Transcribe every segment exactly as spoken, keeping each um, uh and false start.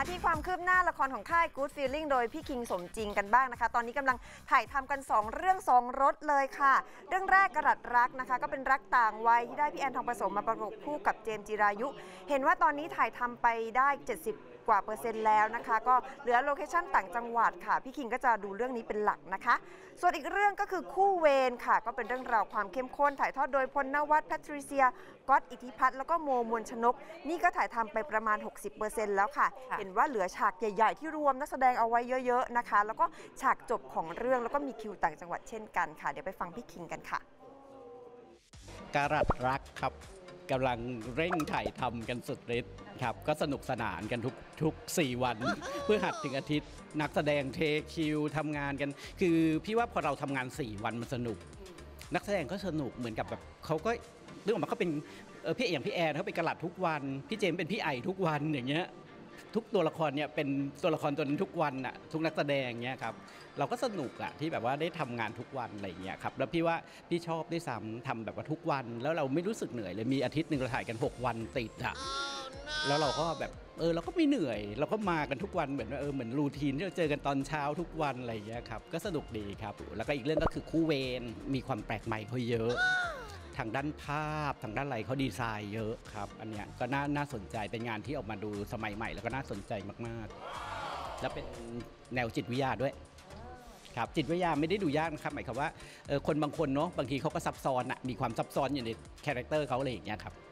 มาที่ความคืบหน้าละครของค่าย Good Feeling โดยพี่คิงสมจริงกันบ้างนะคะตอนนี้กำลังถ่ายทำกันสองเรื่องสองรสเลยค่ะเรื่องแรกกระดัดรักนะคะก็เป็นรักต่างวัยที่ได้พี่แอนทองผสมมาประกบคู่กับเจมส์จิรายุเห็นว่าตอนนี้ถ่ายทำไปได้เจ็ดสิบกว่าเปอร์เซ็นต์แล้วนะคะก็เหลือโลเคชั่นต่างจังหวัดค่ะพี่คิงก็จะดูเรื่องนี้เป็นหลักนะคะส่วนอีกเรื่องก็คือคู่เวรค่ะก็เป็นเรื่องราวความเข้มข้นถ่ายทอดโดยพลนวัตแพทริเซียก๊อตอิทธิพัฒน์แล้วก็โมมวลชนกนี่ก็ถ่ายทำไปประมาณ หกสิบเปอร์เซ็นต์ แล้วค่ะเห็นว่าเหลือฉากใหญ่ๆที่รวมนักแสดงเอาไว้เยอะๆนะคะแล้วก็ฉากจบของเรื่องแล้วก็มีคิวต่างจังหวัดเช่นกันค่ะเดี๋ยวไปฟังพี่คิงกันค่ะกระดัดรักครับกำลังเร่งถ่ายทำกันสุดฤทธิ์ครับก็สนุกสนานกันทุกทุกสี่วัน เพื่อหัดถึงอาทิตย์นักแสดงเทคิวทำงานกันคือพี่ว่าพอเราทำงานสี่วันมันสนุกนักแสดงก็สนุกเหมือนกับแบบเขาก็เรื่องออกมาเขาเป็นเออพี่อย่างพี่แอนเขาเป็นกระหลัดทุกวันพี่เจมเป็นพี่ไอทุกวันอย่างเงี้ยทุกตัวละครเนี่ยเป็นตัวละครตัวนั้นทุกวันอะทุกนักแสดงเงี้ยครับเราก็สนุกอะที่แบบว่าได้ทำงานทุกวันอะไรเงี้ยครับแล้วพี่ว่าพี่ชอบด้วยซ้ำทำแบบว่าทุกวันแล้วเราไม่รู้สึกเหนื่อยเลยมีอาทิตย์หนึ่งเราถ่ายกันหกวันติดอะแล้วเราก็แบบเออเราก็ไม่เหนื่อยเราก็มากันทุกวันเหมือนเออเหมือนรูทีนที่เราเจอกันตอนเช้าทุกวันอะไรเงี้ยครับก็สนุกดีครับแล้วก็อีกเรื่องก็คือคู่เวรมีความแปลกใหม่เขาเยอะทางด้านภาพทางด้านอะไรเขาดีไซน์เยอะครับอันเนี้ยก็น่าน่าสนใจเป็นงานที่ออกมาดูสมัยใหม่แล้วก็น่าสนใจมากๆแล้วเป็นแนวจิตวิทยาด้วยครับจิตวิทยาไม่ได้ดูยากนะครับหมายความว่าเออคนบางคนเนาะบางทีเขาก็ซับซ้อนอะมีความซับซ้อนอยู่ในคาแรคเตอร์เขาอะไรอย่างเงี้ยครับ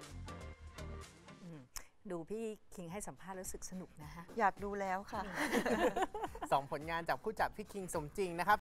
ดูพี่คิงให้สัมภาษณ์รู้สึกสนุกนะฮะอยากดูแล้วค่ะสองผลงานจากผู้จัดพี่คิงสมจริงนะครับ